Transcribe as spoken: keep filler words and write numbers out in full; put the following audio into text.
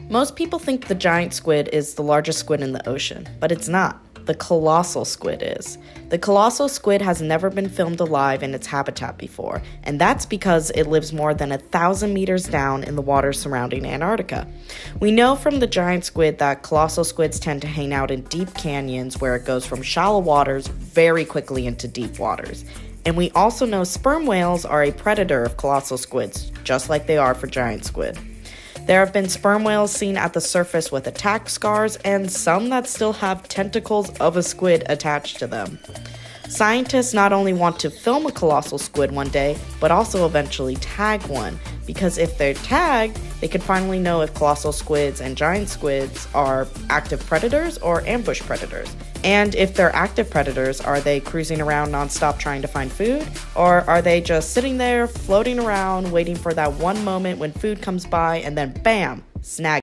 Most people think the giant squid is the largest squid in the ocean, but it's not. The colossal squid is. The colossal squid has never been filmed alive in its habitat before, and that's because it lives more than a thousand meters down in the water surrounding Antarctica. We know from the giant squid that colossal squids tend to hang out in deep canyons where it goes from shallow waters very quickly into deep waters. And we also know sperm whales are a predator of colossal squids, just like they are for giant squid. There have been sperm whales seen at the surface with attack scars and some that still have tentacles of a squid attached to them. Scientists not only want to film a colossal squid one day, but also eventually tag one, because if they're tagged, they could finally know if colossal squids and giant squids are active predators or ambush predators. And if they're active predators, are they cruising around nonstop trying to find food? Or are they just sitting there, floating around, waiting for that one moment when food comes by and then bam, snag